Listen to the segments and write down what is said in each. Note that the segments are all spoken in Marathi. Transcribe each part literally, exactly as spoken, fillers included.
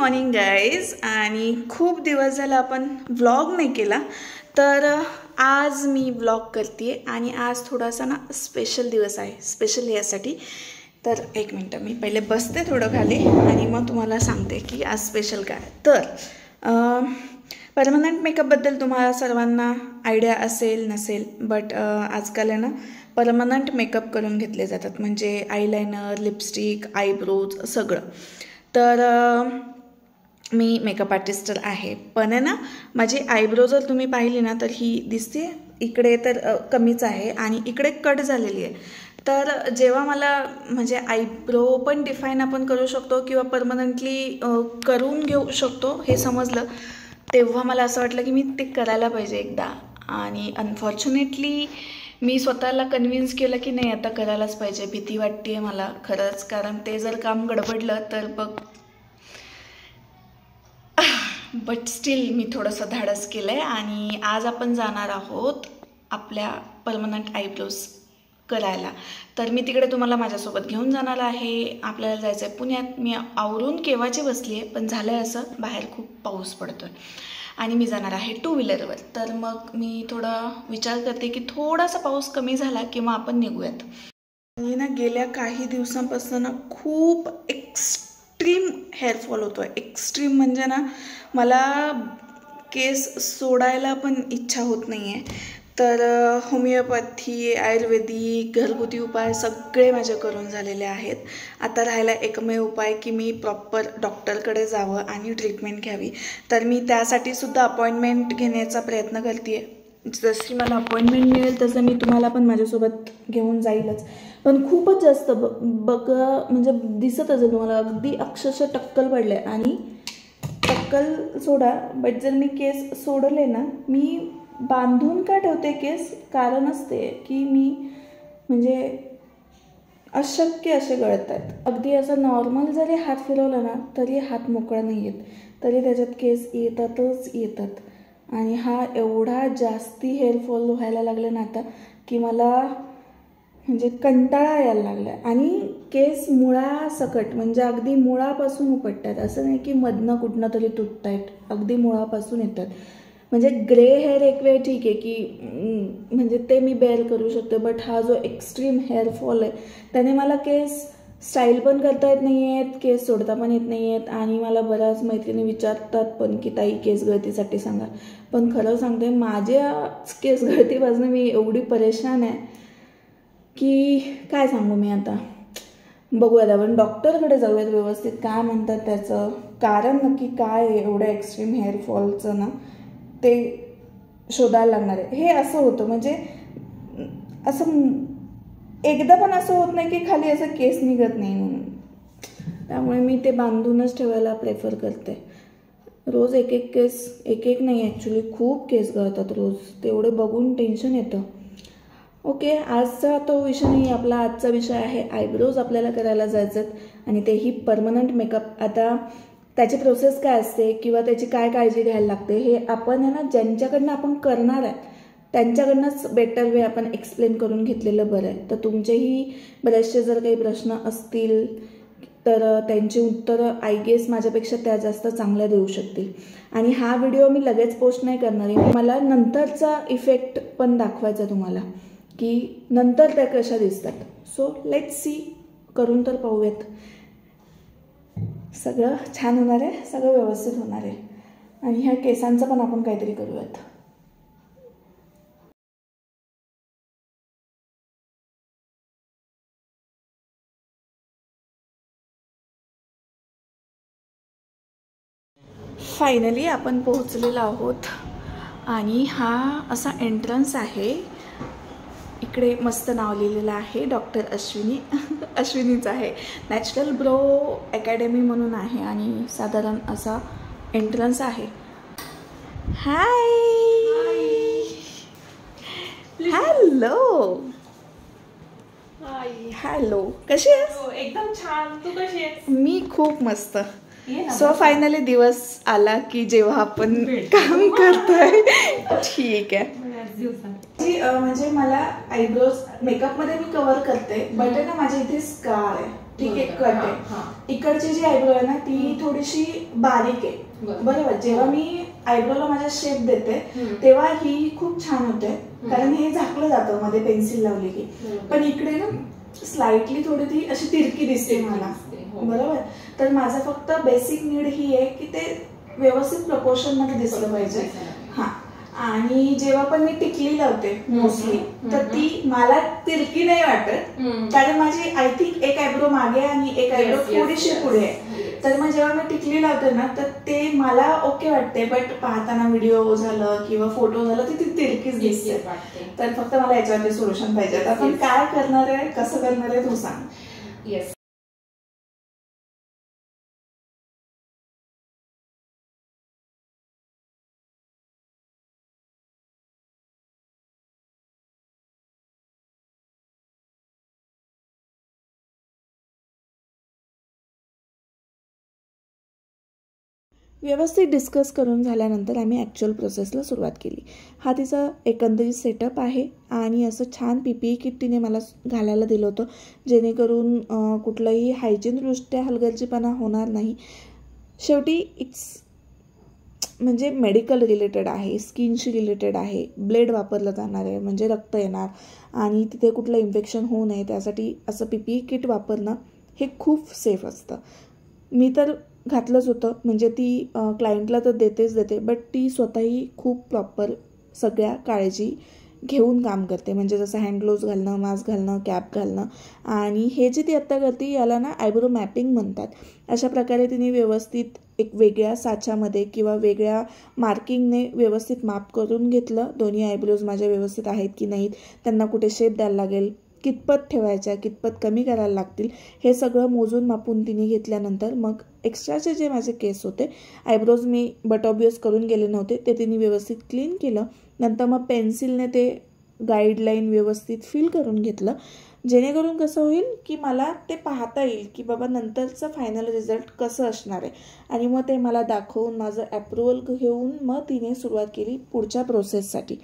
Morning guys. आणि खूप दिवस झाला आपण व्लॉग नाही केला, तर आज मी व्लॉग करते. आणि आज थोडासा ना स्पेशल दिवस आहे, स्पेशल यासाठी. तर एक मिनटं मी पहिले बसते थोडं खाली आणि मग तुम्हाला सांगते की आज स्पेशल काय. तर परमनंट मेकअपबद्दल तुम्हाला सर्वांना आयडिया असेल नसेल, बट आजकाल आहे ना परमनंट मेकअप करून घेतले जातात, म्हणजे आयलायनर, लिपस्टिक, आयब्रोज सगळं. तर मी मेकअप आर्टिस्ट तर आहे, पण आहे ना माझी आयब्रो जर तुम्ही पाहिली ना तर ही दिसते इकडे तर कमीच आहे आणि इकडे कट झालेली आहे. तर जेव्हा मला म्हणजे आयब्रो पण डिफाईन आपण करू शकतो किंवा परमनंटली करून घेऊ शकतो हे समजलं, तेव्हा मला असं वाटलं की मी ते करायला पाहिजे एकदा. आणि अनफॉर्च्युनेटली मी स्वतःला कन्व्हिन्स केलं की नाही आता करायलाच पाहिजे. भीती वाटते मला खरंच, कारण ते जर काम गडबडलं तर बघ. बट स्टील मी थोडंसं धाडस केलं आहे आणि आज आपण जाणार आहोत आपल्या परमनंट आयब्रोज करायला. तर मी तिकडे तुम्हाला माझ्यासोबत घेऊन जाणार आहे. आपल्याला जायचं आहे पुण्यात. मी आवरून केव्हाची बसली आहे, पण झालं आहे असं बाहेर खूप पाऊस पडतो आहे आणि मी जाणार आहे टू व्हीलरवर. तर मग मी थोडा विचार करते की थोडासा पाऊस कमी झाला की मग आपण निघूयात. मी ना गेल्या काही दिवसांपासून ना खूप एक्स्ट्रीम हेअरफॉल होतो आहे. एक्स्ट्रीम म्हणजे ना मला केस सोडायला पण इच्छा होत नाही आहे. तर होमिओपॅथी, आयुर्वेदिक, घरगुती उपाय सगळे माझे करून झालेले आहेत. आता राहायला एकमेव उपाय की मी प्रॉपर डॉक्टरकडे जावं आणि ट्रीटमेंट घ्यावी. तर मी त्यासाठी सुद्धा अपॉइंटमेंट घेण्याचा प्रयत्न करते आहे. जशी मला अपॉइंटमेंट मिळेल तसं मी तुम्हाला पण माझ्यासोबत घेऊन जाईलच. पण खूपच जास्त ब बघ म्हणजे दिसत असेल तुम्हाला, अगदी अक्षरशः टक्कल पडले. आणि टक्कल सोडा, बट जर मी केस सोडले ना, मी बांधून का ठेवते केस, कारण असते की मी म्हणजे अशक्य असे गळत आहेत. अगदी असं नॉर्मल जरी हात फिरवला ना तरी हात मोकळा नाही येत, तरी त्याच्यात केस येतातच येतात. आणि हा एवढा जास्ती हेअरफॉल व्हायला लागला ना आता की मला म्हणजे कंटाळा यायला लागला. आणि केस मुळासकट म्हणजे अगदी मुळापासून उपटतात. असं नाही की मधनं कुठनं तरी तुटत आहेत, अगदी मुळापासून येतात. म्हणजे ग्रे हेअर एक वेळ ठीक आहे की म्हणजे ते मी बेअर करू शकते, बट हा जो एक्स्ट्रीम हेअरफॉल आहे त्याने मला केस स्टाईल पण करता येत नाही आहेत, केस सोडता पण येत नाही आहेत. आणि मला बऱ्याच मैत्रिणी विचारतात पण की ताई केस गळतीसाठी सांगा. पण खरं सांगते माझ्या केस गळतीपासून मी एवढी परेशान आहे की काय सांगू मी आता. बघूयात आपण डॉक्टरकडे जाऊयात, व्यवस्थित काय म्हणतात त्याचं कारण नक्की काय आहे एवढं एक्स्ट्रीम हेअरफॉलचं ना ते शोधायला लागणार आहे. हे असं होतं म्हणजे असं एकदा पण असं होत नाही की खाली असं केस निघत नाही म्हणून. त्यामुळे मी ते बांधूनच ठेवायला प्रेफर करते. रोज एक एक केस, एक एक नाही ॲक्च्युली खूप केस गळतात रोज, तेवढे बघून टेन्शन येतं. ओके, आजचा तो विषय नाही. आपला आजचा विषय आहे आयब्रोज आपल्याला करायला जायचं आणि तेही परमनंट मेकअप. आता त्याची प्रोसेस काय असते किंवा त्याची काय काळजी घ्यायला लागते हे आपण आहे ना ज्यांच्याकडनं आपण करणार आहे त्यांच्याकडनंच बेटर वे आपण एक्सप्लेन करून घेतलेलं बरं आहे. तर तुमचेही बरेचसे जर काही प्रश्न असतील तर त्यांची उत्तरं आय गेस माझ्यापेक्षा त्या जास्त चांगल्या देऊ शकतील. आणि हा व्हिडिओ मी लगेच पोस्ट नाही करणार आहे, मला नंतरचा इफेक्ट पण दाखवायचा तुम्हाला की नंतर त्या कशा दिसतात. सो लेट्स सी, करून तर पाहूयात. सगळं छान होणार आहे, सगळं व्यवस्थित होणार आहे. आणि ह्या केसांचं पण आपण काहीतरी करूयात. फायनली आपण पोहोचलेलो आहोत आणि हा असा एंट्रन्स आहे. इकडे मस्त नाव लिहिलेलं आहे डॉक्टर अश्विनी. अश्विनीच आहे. नॅचरल ब्रो अकॅडमी म्हणून आहे आणि साधारण असा एंट्रन्स आहे. हाय, हॅलो. हॅलो, कशी आहेस? एकदम छान. तू कशी आहेस? मी खूप मस्त. सो फायनली दिवस आला की जेव्हा आपण काम करतोय. ठीक आहे. म्हणजे मला आयब्रोज मेकअपमध्ये मी कव्हर करते, बट ना माझ्या इथे स्कार आहे ठीक आहे, बरोबर. कट हा, आहे. हा. इकडची जी आयब्रो आहे ना ती हम्म. थोडीशी बारीक आहे. बरोबर. बरोबर. जेव्हा मी आयब्रोला माझ्या शेप देते हम्म. तेव्हा ही खूप छान होते, हम्म. कारण हे झाकलं जातं मध्ये पेन्सिल लावली की. बरोबर. पण इकडे ना स्लाइटली थोडी ती अशी तिरकी दिसते तिरकी मला. दिसते, हो. बरोबर. तर माझं फक्त बेसिक नीड ही आहे की ते व्यवस्थित प्रपोर्शन मध्ये दिसलं पाहिजे. हा. आणि जेव्हा पण मी टिकली लावते मोस्टली तर ती मला तिरकी नाही वाटत, कारण माझी आय थिंक एक आयब्रो मागे आणि एक आयब्रो Yes, yes, थोडीशी yes. पुढे आहे. तर मग जेव्हा मी टिकली लावते ना तर ते मला ओके वाटते, बट पाहताना व्हिडिओ झालं किंवा फोटो झालं तर ती तिरकीच दिसते. वाटते. तर फक्त मला याच्यावरती सोल्युशन पाहिजे. आता आपण Yes. काय करणार आहे, कसं करणार आहे तू सांग. येस. व्यवस्थित डिस्कस करून झाल्यानंतर आम्ही ॲक्च्युअल प्रोसेसला सुरुवात केली. हा तिचा एकंदरीत सेटअप आहे आणि असं छान पी पी ई किट तिने मला घालायला दिलं होतं, जेणेकरून अं, कुठलाही हायजीनदृष्ट्या हलगर्जीपणा होणार नाही. शेवटी इट्स म्हणजे मेडिकल रिलेटेड आहे, स्किनशी रिलेटेड आहे, ब्लेड वापरलं जाणार आहे म्हणजे रक्त येणार आणि तिथे कुठलं इन्फेक्शन होऊ नये त्यासाठी असं पी पी ई किट वापरणं हे खूप सेफ असतं. मी तर घातलंच होतं, म्हणजे ती क्लायंटला तर देतेच देते, बट ती स्वतःही खूप प्रॉपर सगळ्या काळजी घेऊन काम करते. म्हणजे जसं हँड ग्लोव्ज घालणं, मास्क घालणं, कॅप घालणं, आणि हे जे ती आत्ता करते याला ना आयब्रो मॅपिंग म्हणतात. अशा प्रकारे तिने व्यवस्थित एक वेगळ्या साच्यामध्ये किंवा वेगळ्या मार्किंगने व्यवस्थित माप करून घेतलं. दोन्ही आयब्रोज माझ्या व्यवस्थित आहेत की नाहीत, त्यांना कुठे शेप द्यायला लागेल, कितपत ठेवायच्या, कितपत कमी करायला लागतील, हे सगळं मोजून मापून तिने घेतल्यानंतर मग एक्स्ट्राचे जे माझे केस होते, आयब्रोज मी बट ऑबियस करून गेले नव्हते, ते तिने व्यवस्थित क्लीन केलं. नंतर मग पेन्सिलने ते गाईडलाईन व्यवस्थित फिल करून घेतलं, जेणेकरून कसं होईल की मला ते पाहता येईल की बाबा नंतरचं फायनल रिझल्ट कसं असणार आहे. आणि मग ते मला दाखवून माझं अप्रुव्हल घेऊन मग तिने सुरुवात केली पुढच्या प्रोसेससाठी.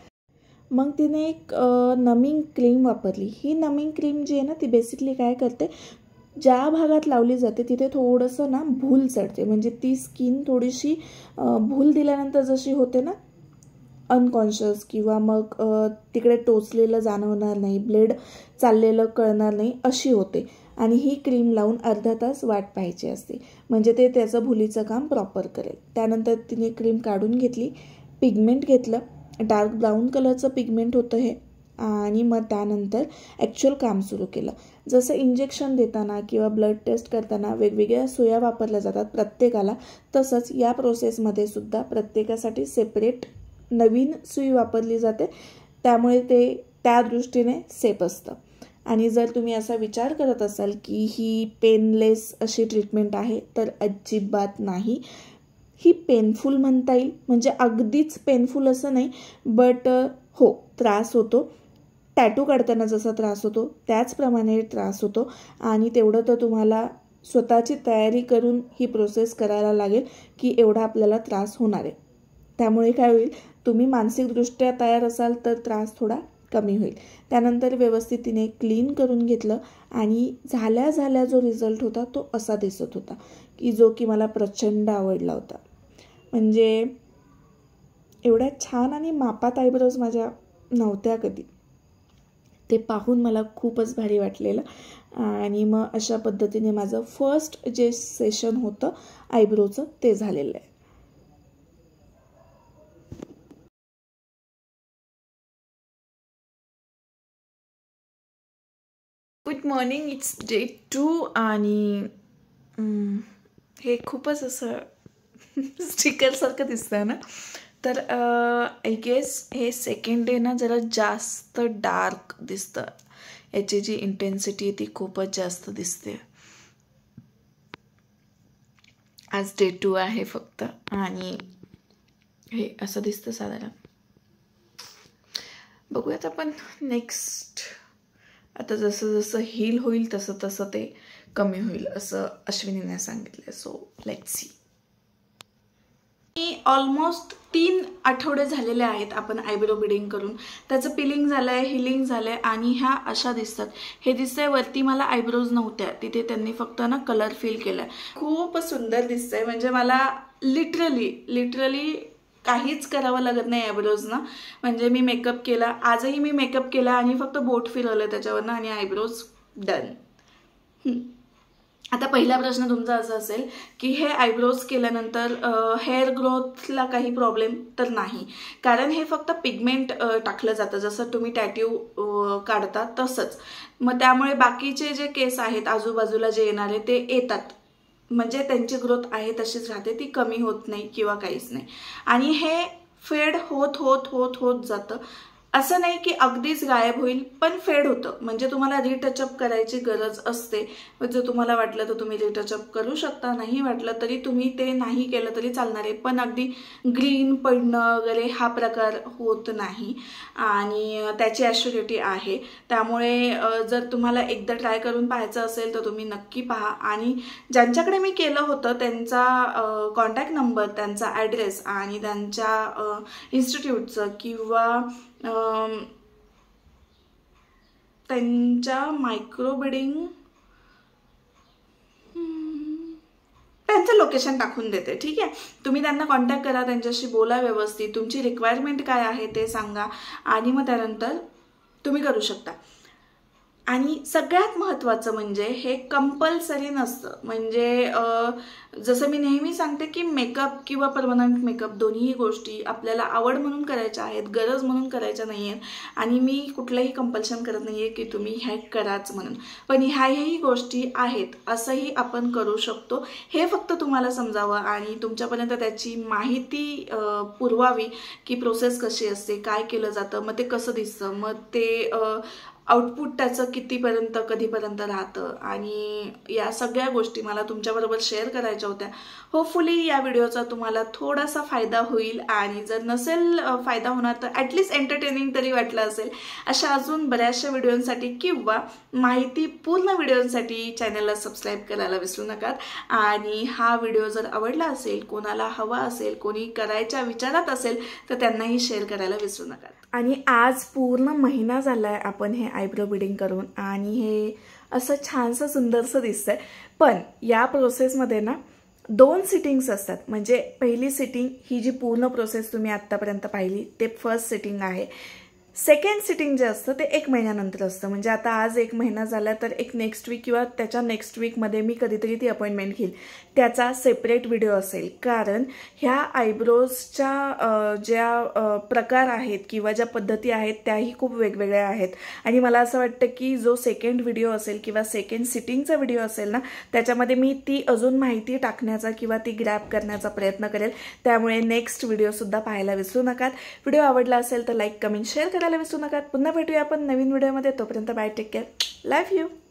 मग तिने एक नमिंग क्रीम वापरली. ही नमिंग क्रीम जी आहे ना ती बेसिकली काय करते, ज्या भागात लावली जाते तिथे थोडंसं ना भूल चढते, म्हणजे ती स्किन थोडीशी भूल दिल्यानंतर जशी होते ना अनकॉन्शियस, किंवा मग तिकडे टोचलेलं जाणवणार नाही, ब्लेड चाललेलं कळणार नाही, अशी होते. आणि ही क्रीम लावून अर्धा तास वाट पाहायची असते, म्हणजे ते त्याचं भुलीचं काम प्रॉपर करेल. त्यानंतर तिने क्रीम काढून घेतली, पिगमेंट घेतलं, डार्क ब्राऊन कलरचं पिगमेंट होतं हे, आणि मग त्यानंतर ॲक्च्युअल काम सुरू केलं. जसं इंजेक्शन देताना किंवा ब्लड टेस्ट करताना वेगवेगळ्या सुया वापरल्या जातात प्रत्येकाला, तसंच या प्रोसेसमध्ये सुद्धा प्रत्येकासाठी सेपरेट नवीन सुई वापरली जाते, त्यामुळे ते त्या दृष्टीने सेफ असतं. आणि जर तुम्ही असा विचार करत असाल की ही पेनलेस अशी ट्रीटमेंट आहे, तर अजिबात नाही. ही पेनफुल म्हणता येईल, म्हणजे अगदीच पेनफुल असं नाही, बट हो त्रास होतो. टॅटू काढताना जसा त्रास होतो त्याचप्रमाणे त्रास होतो, आणि तेवढं तर तुम्हाला स्वतःची तयारी करून ही प्रोसेस करायला लागेल की एवढा आपल्याला त्रास होणार आहे. त्यामुळे काय होईल, तुम्ही मानसिकदृष्ट्या तयार असाल तर त्रास थोडा कमी होईल. त्यानंतर व्यवस्थित तिने क्लीन करून घेतलं, आणि झाल्या झाल्या जो रिझल्ट होता तो असा दिसत होता की जो की मला प्रचंड आवडला होता. म्हणजे एवढ्या छान आणि मापात आयब्रोज माझ्या नव्हत्या कधी, ते पाहून मला खूपच भारी वाटलेलं. आणि मग अशा पद्धतीने माझं फर्स्ट जे सेशन होतं आयब्रोचं ते झालेलं आहे. Good morning, it's day two, आणि हे खूपच असं स्टिकरसारखं दिसतं ना, तर आय गेस हे सेकंड डे ना जरा जास्त डार्क दिसतं, याची जी इंटेन्सिटी ती खूपच जास्त दिसते. आज डे टू आहे फक्त, आणि हे असं दिसतं साधारण. बघूयात आपण नेक्स्ट, आता जसं जसं हील होईल तसं तसं ते कमी होईल असं अश्विनीने सांगितलं. So let's see. ऑलमोस्ट तीन आठवडे झालेले आहेत आपण आयब्रो बिडिंग करून. त्याचं पिलिंग झालं आहे, हिलिंग झालं आहे आणि ह्या अशा दिसतात. हे दिसतंय वरती मला आयब्रोज नव्हत्या, तिथे त्यांनी फक्त ना कलर फिल केला आहे. खूप सुंदर दिसतंय. म्हणजे मला लिटरली लिटरली काहीच करावं लागत नाही आयब्रोजना. म्हणजे मी मेकअप केला, आजही मी मेकअप केला आणि फक्त बोट फिरवलं त्याच्यावरनं आणि आयब्रोज डन. आता पहिला प्रश्न तुमचा असा असेल की हे आयब्रोज केल्यानंतर हेअर ग्रोथला काही प्रॉब्लेम तर नाही, कारण हे फक्त पिगमेंट टाकलं जातं, जसं तुम्ही टॅटू काढता तसंच. मग त्यामुळे बाकीचे जे केस आहेत आजूबाजूला जे येणारे ते येतात, म्हणजे त्यांची ग्रोथ आहे तशीच राहते, ती कमी होत नाही किंवा काहीच नाही. आणि हे फेड होत होत होत होत जातं. असं नाही की अगदीच गायब होईल, पण फेड होतं. म्हणजे तुम्हाला रिटचअप करायची गरज असते. जर तुम्हाला वाटलं तर तुम्ही रिटचअप करू शकता, नाही वाटलं तरी तुम्ही ते नाही केलं तरी चालणार आहे. पण अगदी ग्रीन पडणं वगैरे हा प्रकार होत नाही आणि त्याची ॲश्युरिटी आहे. त्यामुळे जर तुम्हाला एकदा ट्राय करून पाहायचं असेल तर तुम्ही नक्की पहा. आणि ज्यांच्याकडे मी केलं होतं त्यांचा कॉन्टॅक्ट नंबर, त्यांचा ॲड्रेस आणि त्यांच्या इन्स्टिट्यूटचं किंवा त्यांच्या मायक्रो बिडिंग त्यांचं लोकेशन टाकून देते. ठीक आहे, तुम्ही त्यांना कॉन्टॅक्ट करा, त्यांच्याशी बोला व्यवस्थित, तुमची रिक्वायरमेंट काय आहे ते सांगा आणि मग त्यानंतर तुम्ही करू शकता. आणि सगळ्यात महत्त्वाचं म्हणजे हे कंपल्सरी नसतं. म्हणजे जसं मी नेहमी सांगते की मेकअप किंवा परमनंट मेकअप दोन्ही गोष्टी आपल्याला आवड म्हणून करायच्या आहेत, गरज म्हणून करायच्या नाही आहेत. आणि मी कुठलंही कंपल्शन करत नाही आहे की तुम्ही ह्या कराच म्हणून, पण ह्याही गोष्टी आहेत, असंही आपण करू शकतो. हे फक्त तुम्हाला समजावं आणि तुमच्यापर्यंत त्याची माहिती पुरवावी की प्रोसेस कशी असते, काय केलं जातं, मग ते कसं दिसतं, मग ते आउटपुट त्याचं कितीपर्यंत कधीपर्यंत राहतं आणि या सगळ्या गोष्टी मला तुमच्याबरोबर शेअर करायच्या होत्या. होपफुली या व्हिडिओचा तुम्हाला थोडासा फायदा होईल आणि जर नसेल फायदा होणार तर ॲटलिस्ट एंटरटेनिंग तरी वाटलं असेल. अशा अजून बऱ्याचशा व्हिडिओंसाठी किंवा माहितीपूर्ण व्हिडिओंसाठी चॅनलला सबस्क्राईब करायला विसरू नका. आणि हा व्हिडिओ जर आवडला असेल, कोणाला हवा असेल, कोणी करायच्या विचारात असेल तर त्यांनाही शेअर करायला विसरू नका. आणि आज पूर्ण महिना झाला आहे आपण हे आयब्रो बिडिंग करून आणि हे असं छानसं सुंदरसं दिसतंय. पण या प्रोसेसमध्ये ना दोन सिटिंग्स असतात. म्हणजे पहिली सिटिंग ही जी पूर्ण प्रोसेस तुम्ही आत्तापर्यंत पाहिली ते फर्स्ट सिटिंग आहे. सेकंड सिटिंग जे असतं ते एक महिन्यानंतर असतं. म्हणजे आता आज एक महिना झाला तर एक नेक्स्ट वीक किंवा त्याच्या नेक्स्ट वीकमध्ये मी कधीतरी ती अपॉइंटमेंट घेईल, त्याचा सेपरेट व्हिडिओ असेल. कारण ह्या आयब्रोजच्या ज्या प्रकार आहेत किंवा ज्या पद्धती आहेत त्याही खूप वेगवेगळ्या आहेत. आणि मला असं वाटतं की जो सेकंड व्हिडिओ असेल किंवा सेकंड सिटिंगचा व्हिडिओ असेल ना, त्याच्यामध्ये मी ती अजून माहिती टाकण्याचा किंवा ती ग्रॅब करण्याचा प्रयत्न करेल. त्यामुळे नेक्स्ट व्हिडिओसुद्धा पाहायला विसरू नका. व्हिडिओ आवडला असेल तर लाईक, कमेंट, शेअर करा विसरू नका. पुन्हा भेटूया आपण नवीन व्हिडिओमध्ये. तोपर्यंत bye, take care, love you.